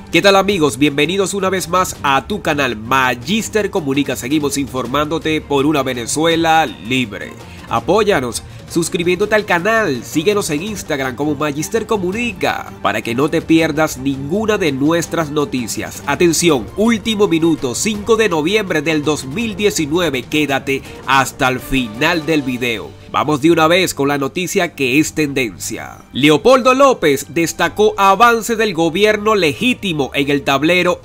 ¿Qué tal amigos? Bienvenidos una vez más a tu canal Magister Comunica. Seguimos informándote por una Venezuela libre. Apóyanos suscribiéndote al canal, síguenos en Instagram como Magister Comunica para que no te pierdas ninguna de nuestras noticias. Atención, último minuto, 5 de noviembre del 2019, quédate hasta el final del video. Vamos de una vez con la noticia que es tendencia. Leopoldo López destacó avance del gobierno legítimo en el tablero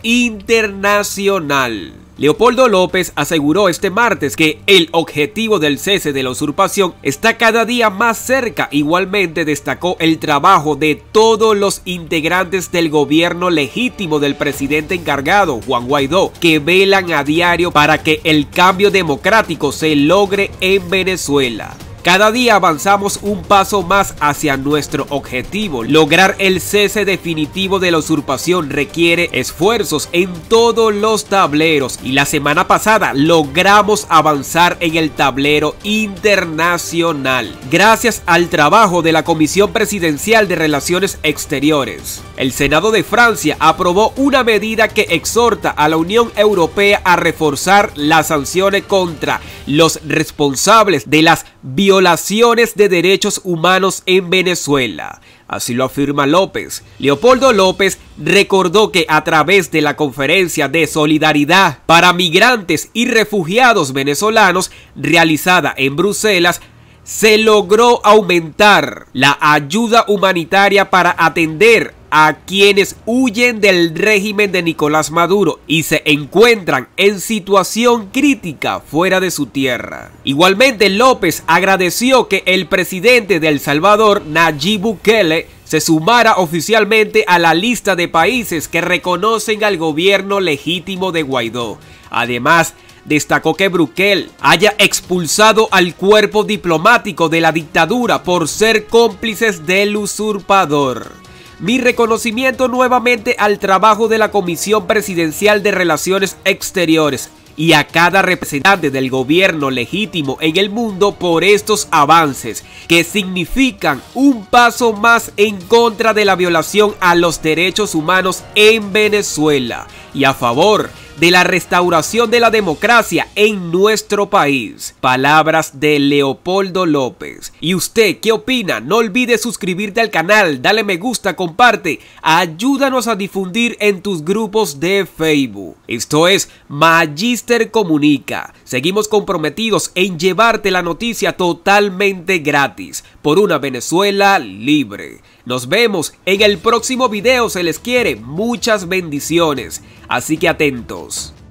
internacional. Leopoldo López aseguró este martes que el objetivo del cese de la usurpación está cada día más cerca. Igualmente destacó el trabajo de todos los integrantes del gobierno legítimo del presidente encargado, Juan Guaidó, que velan a diario para que el cambio democrático se logre en Venezuela. Cada día avanzamos un paso más hacia nuestro objetivo. Lograr el cese definitivo de la usurpación requiere esfuerzos en todos los tableros y la semana pasada logramos avanzar en el tablero internacional gracias al trabajo de la Comisión Presidencial de Relaciones Exteriores. El Senado de Francia aprobó una medida que exhorta a la Unión Europea a reforzar las sanciones contra los responsables de las violaciones de derechos humanos en Venezuela. Así lo afirma López. Leopoldo López recordó que a través de la Conferencia de Solidaridad para Migrantes y Refugiados Venezolanos realizada en Bruselas, se logró aumentar la ayuda humanitaria para atender a quienes huyen del régimen de Nicolás Maduro y se encuentran en situación crítica fuera de su tierra. Igualmente, López agradeció que el presidente de El Salvador, Nayib Bukele, se sumara oficialmente a la lista de países que reconocen al gobierno legítimo de Guaidó. Además, destacó que Bukele haya expulsado al cuerpo diplomático de la dictadura por ser cómplices del usurpador. Mi reconocimiento nuevamente al trabajo de la Comisión Presidencial de Relaciones Exteriores y a cada representante del gobierno legítimo en el mundo por estos avances que significan un paso más en contra de la violación a los derechos humanos en Venezuela y a favor de la restauración de la democracia en nuestro país. Palabras de Leopoldo López. ¿Y usted qué opina? No olvides suscribirte al canal, dale me gusta, comparte, ayúdanos a difundir en tus grupos de Facebook. Esto es Magister Comunica. Seguimos comprometidos en llevarte la noticia totalmente gratis por una Venezuela libre. Nos vemos en el próximo video, se les quiere, muchas bendiciones, así que atentos.